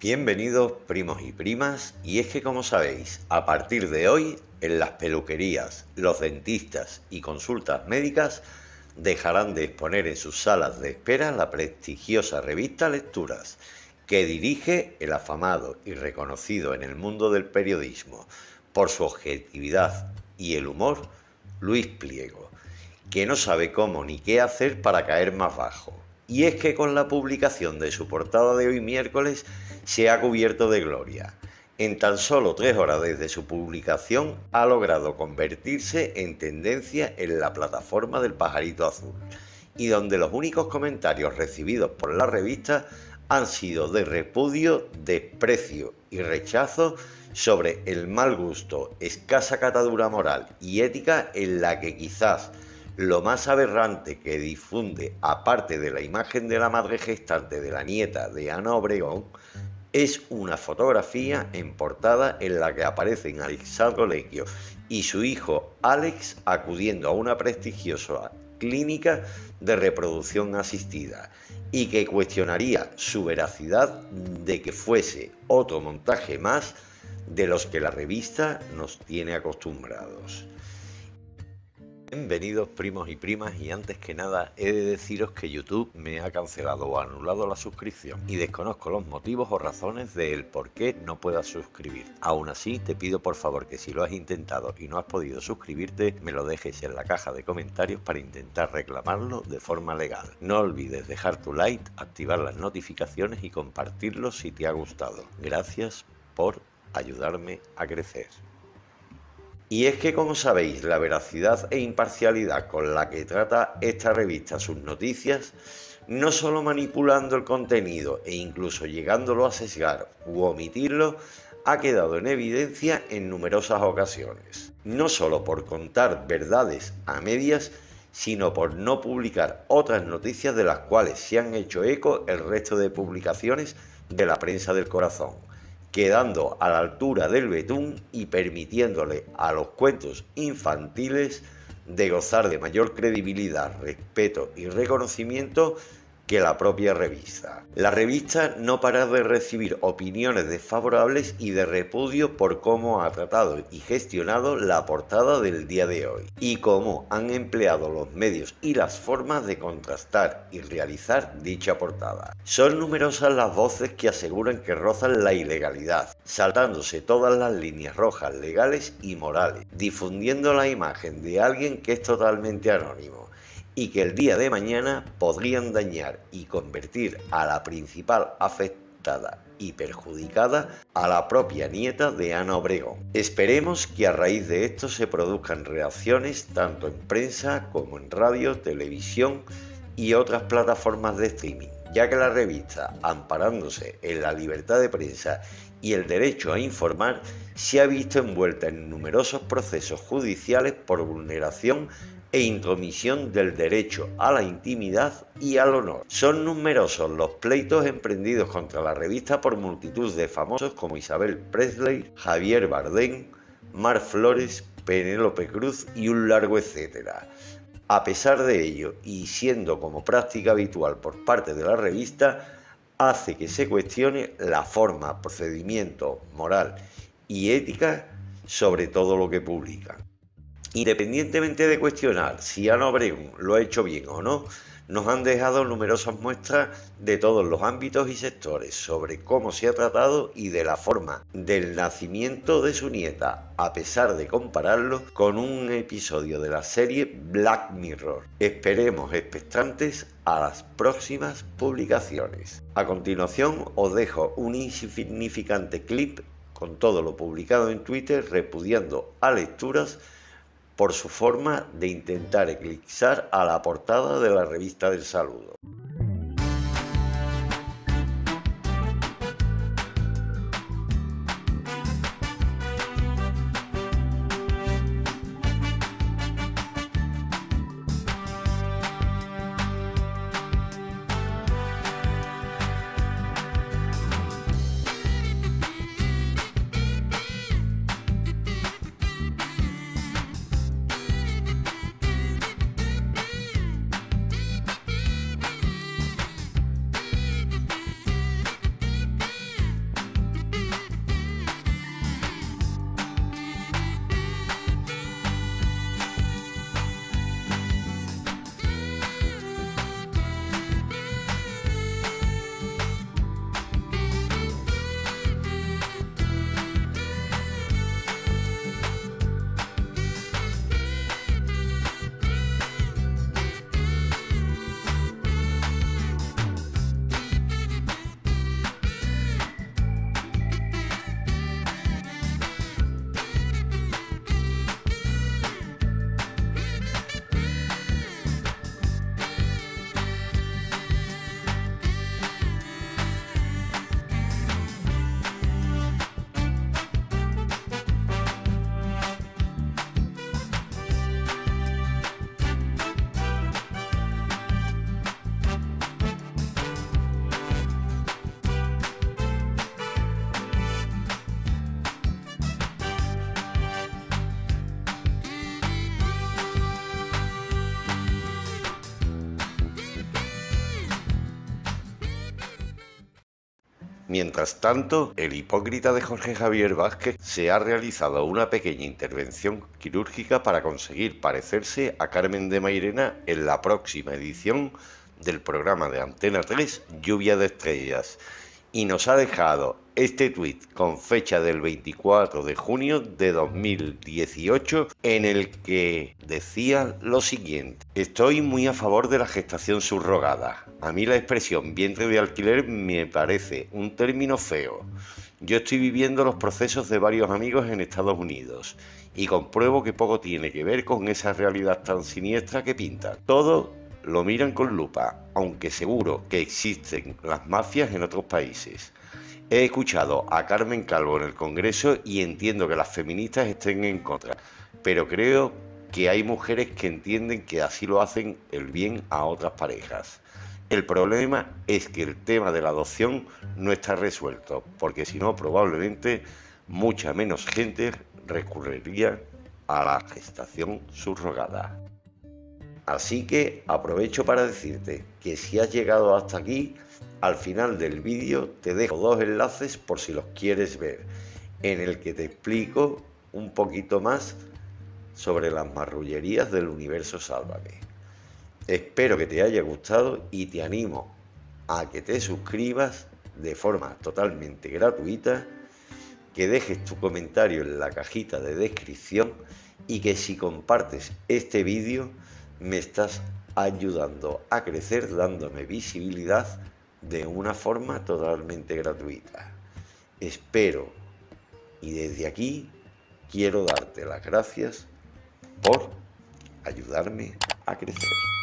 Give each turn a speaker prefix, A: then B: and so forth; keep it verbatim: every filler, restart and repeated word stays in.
A: Bienvenidos primos y primas, y es que como sabéis, a partir de hoy, en las peluquerías, los dentistas y consultas médicas dejarán de exponer en sus salas de espera la prestigiosa revista Lecturas, que dirige el afamado y reconocido en el mundo del periodismo por su objetividad y el humor, Luis Pliego, que no sabe cómo ni qué hacer para caer más bajo. Y es que con la publicación de su portada de hoy miércoles se ha cubierto de gloria. En tan solo tres horas desde su publicación ha logrado convertirse en tendencia en la plataforma del Pajarito Azul, y donde los únicos comentarios recibidos por la revista han sido de repudio, desprecio y rechazo sobre el mal gusto, escasa catadura moral y ética en la que quizás lo más aberrante que difunde, aparte de la imagen de la madre gestante de la nieta de Ana Obregón, es una fotografía en portada en la que aparecen Alexandro Lecchio y su hijo Alex acudiendo a una prestigiosa clínica de reproducción asistida, y que cuestionaría su veracidad de que fuese otro montaje más de los que la revista nos tiene acostumbrados. Bienvenidos primos y primas, y antes que nada he de deciros que YouTube me ha cancelado o anulado la suscripción y desconozco los motivos o razones del por qué no puedas suscribir. Aún así te pido por favor que si lo has intentado y no has podido suscribirte, me lo dejes en la caja de comentarios para intentar reclamarlo de forma legal. No olvides dejar tu like, activar las notificaciones y compartirlo si te ha gustado. Gracias por ayudarme a crecer. Y es que, como sabéis, la veracidad e imparcialidad con la que trata esta revista sus noticias, no solo manipulando el contenido e incluso llegándolo a sesgar u omitirlo, ha quedado en evidencia en numerosas ocasiones. No solo por contar verdades a medias, sino por no publicar otras noticias de las cuales se han hecho eco el resto de publicaciones de la prensa del corazón, quedando a la altura del betún y permitiéndole a los cuentos infantiles de gozar de mayor credibilidad, respeto y reconocimiento que la propia revista. La revista no para de recibir opiniones desfavorables y de repudio por cómo ha tratado y gestionado la portada del día de hoy, y cómo han empleado los medios y las formas de contrastar y realizar dicha portada. Son numerosas las voces que aseguran que rozan la ilegalidad, saltándose todas las líneas rojas legales y morales, difundiendo la imagen de alguien que es totalmente anónimo, y que el día de mañana podrían dañar y convertir a la principal afectada y perjudicada a la propia nieta de Ana Obregón. Esperemos que a raíz de esto se produzcan reacciones tanto en prensa como en radio, televisión y otras plataformas de streaming, ya que la revista, amparándose en la libertad de prensa y el derecho a informar, se ha visto envuelta en numerosos procesos judiciales por vulneración e intromisión del derecho a la intimidad y al honor. Son numerosos los pleitos emprendidos contra la revista por multitud de famosos como Isabel Presley, Javier Bardem, Mar Flores, Penélope Cruz y un largo etcétera. A pesar de ello, y siendo como práctica habitual por parte de la revista, hace que se cuestione la forma, procedimiento, moral y ética sobre todo lo que publican. Independientemente de cuestionar si Ana Obregón lo ha hecho bien o no, nos han dejado numerosas muestras de todos los ámbitos y sectores sobre cómo se ha tratado y de la forma del nacimiento de su nieta, a pesar de compararlo con un episodio de la serie Black Mirror. Esperemos expectantes a las próximas publicaciones. A continuación os dejo un insignificante clip con todo lo publicado en Twitter repudiando a Lecturas por su forma de intentar eclipsar a la portada de la revista del Saludo. Mientras tanto, el hipócrita de Jorge Javier Vázquez se ha realizado una pequeña intervención quirúrgica para conseguir parecerse a Carmen de Mairena en la próxima edición del programa de Antena tres, Lluvia de Estrellas, y nos ha dejado este tuit con fecha del veinticuatro de junio de dos mil dieciocho en el que decía lo siguiente: estoy muy a favor de la gestación subrogada. A mí la expresión vientre de alquiler me parece un término feo. Yo estoy viviendo los procesos de varios amigos en Estados Unidos y compruebo que poco tiene que ver con esa realidad tan siniestra que pintan. Todo lo miran con lupa, aunque seguro que existen las mafias en otros países. He escuchado a Carmen Calvo en el Congreso y entiendo que las feministas estén en contra, pero creo que hay mujeres que entienden que así lo hacen el bien a otras parejas. El problema es que el tema de la adopción no está resuelto, porque si no, probablemente mucha menos gente recurriría a la gestación subrogada. Así que aprovecho para decirte que si has llegado hasta aquí, al final del vídeo te dejo dos enlaces por si los quieres ver, en el que te explico un poquito más sobre las marrullerías del universo Sálvame. Espero que te haya gustado y te animo a que te suscribas de forma totalmente gratuita, que dejes tu comentario en la cajita de descripción y que si compartes este vídeo me estás ayudando a crecer dándome visibilidad de una forma totalmente gratuita. Espero y desde aquí quiero darte las gracias por ayudarme a crecer.